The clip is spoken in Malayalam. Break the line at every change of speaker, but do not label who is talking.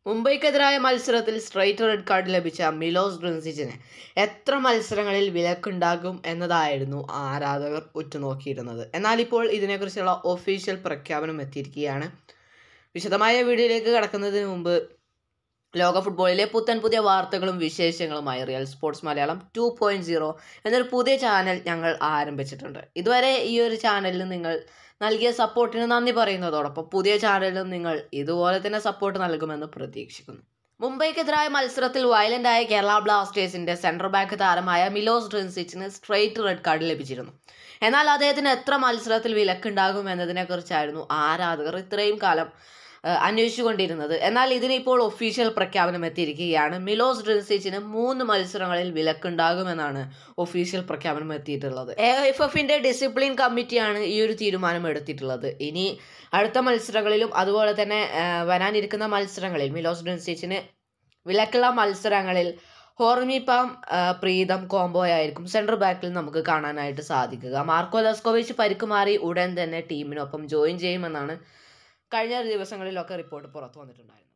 മുംബൈക്കെതിരായ മത്സരത്തിൽ സ്ട്രൈറ്റ് റെഡ് കാർഡ് ലഭിച്ച മിലോസ് ഡ്രിൻസിച്ചിന് എത്ര മത്സരങ്ങളിൽ വിലക്കുണ്ടാകും എന്നതായിരുന്നു ആരാധകർ ഉറ്റുനോക്കിയിരുന്നത്. എന്നാൽ ഇപ്പോൾ ഇതിനെക്കുറിച്ചുള്ള ഒഫീഷ്യൽ പ്രഖ്യാപനം എത്തിയിരിക്കുകയാണ്. വിശദമായ വീഡിയോയിലേക്ക് കടക്കുന്നതിന് മുമ്പ് ലോക ഫുട്ബോളിലെ പുത്തൻ പുതിയ വാർത്തകളും വിശേഷങ്ങളുമായി റിയൽ സ്പോർട്സ് മലയാളം 2.0 എന്നൊരു പുതിയ ചാനൽ ഞങ്ങൾ ആരംഭിച്ചിട്ടുണ്ട്. ഇതുവരെ ഈ ഒരു ചാനലിൽ നിങ്ങൾ നൽകിയ സപ്പോർട്ടിന് നന്ദി പറയുന്നതോടൊപ്പം പുതിയ ചാനലിലും നിങ്ങൾ ഇതുപോലെ തന്നെ സപ്പോർട്ട് നൽകുമെന്ന് പ്രതീക്ഷിക്കുന്നു. മുംബൈക്കെതിരായ മത്സരത്തിൽ വയലൻ്റായ കേരള ബ്ലാസ്റ്റേഴ്സിൻ്റെ സെൻട്രൽ ബാക്ക് താരമായ മിലോസ് ഡ്രിൻസിച്ചിന് സ്ട്രൈറ്റ് റെഡ് കാർഡ് ലഭിച്ചിരുന്നു. എന്നാൽ അദ്ദേഹത്തിന് എത്ര മത്സരത്തിൽ വിലക്കുണ്ടാകും എന്നതിനെക്കുറിച്ചായിരുന്നു ആരാധകർ ഇത്രയും കാലം അന്വേഷിച്ചുകൊണ്ടിരുന്നത്. എന്നാൽ ഇതിനിപ്പോൾ ഒഫീഷ്യൽ പ്രഖ്യാപനം എത്തിയിരിക്കുകയാണ്. മിലോസ് ഡ്രിൻസിച്ചിന് 3 മത്സരങ്ങളിൽ വിലക്കുണ്ടാകുമെന്നാണ് ഒഫീഷ്യൽ പ്രഖ്യാപനം എത്തിയിട്ടുള്ളത്. Kbfcന്റെ ഡിസിപ്ലിൻ കമ്മിറ്റിയാണ് ഈ ഒരു തീരുമാനം എടുത്തിട്ടുള്ളത്. ഇനി അടുത്ത മത്സരങ്ങളിലും അതുപോലെ തന്നെ വരാനിരിക്കുന്ന മത്സരങ്ങളിൽ മിലോസ് ഡ്രിൻസിച്ചിന് വിലക്കുള്ള മത്സരങ്ങളിൽ ഹോർമിപാം പ്രീതം കോംബോയായിരിക്കും സെൻട്രൽ ബാക്കിൽ നമുക്ക് കാണാനായിട്ട് സാധിക്കുക. മാർക്കോ ലസ്കോവിച്ച് പരിക്ക് മാറി ഉടൻ തന്നെ ടീമിനൊപ്പം ജോയിൻ ചെയ്യുമെന്നാണ് കഴിഞ്ഞ ദിവസങ്ങളിലൊക്കെ റിപ്പോർട്ട് പുറത്തു വന്നിട്ടുണ്ടായിരുന്നു.